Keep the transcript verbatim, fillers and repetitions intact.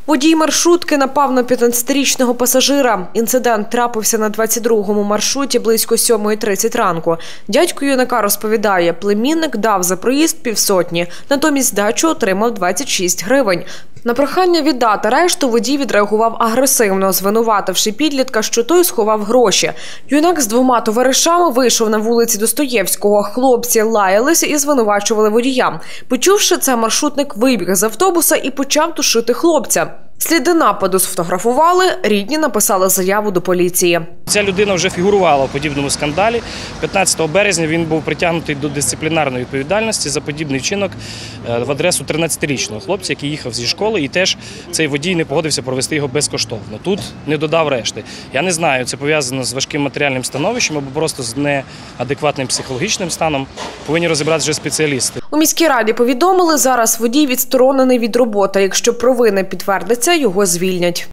Водій маршрутки напав на п'ятнадцятирічного пасажира. Інцидент трапився на двадцять другому маршруті близько сьомої тридцять ранку. Дядько юнака розповідає, племінник дав за проїзд півсотні, натомість здачу отримав двадцять шість гривень. На прохання віддати решту водій відреагував агресивно, звинувативши підлітка, що той сховав гроші. Юнак з двома товаришами вийшов на вулиці Достоєвського. Хлопці лаялися і звинувачували водія. Почувши це, маршрутник вибіг з автобуса і почав тушити хлопця. Сліди нападу сфотографували, рідні написали заяву до поліції. Ця людина вже фігурувала в подібному скандалі. п'ятнадцятого березня він був притягнутий до дисциплінарної відповідальності за подібний вчинок в адресу тринадцятирічного хлопця, який їхав зі школи, і теж цей водій не погодився провести його безкоштовно. Тут не додав решти. Я не знаю, це пов'язано з важким матеріальним становищем або просто з неадекватним психологічним станом. Повинні розібратися вже спеціалісти. У міській раді повідомили, зараз водій відсторонений від роботи. Якщо провина підтвердиться, його звільнять.